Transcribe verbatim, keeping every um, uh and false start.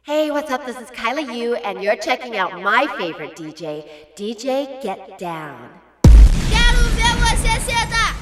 Hey, what's up? This is Kyla Yu, and you're checking out my favorite D J, D J Getdown. Quero ver você sentar.